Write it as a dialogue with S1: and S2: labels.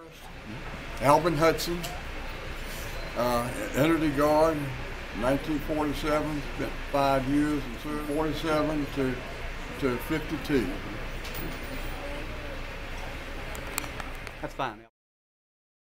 S1: Alvin Hudson, entered the Guard in 1947, spent 5 years and served 47 to 52.
S2: That's fine.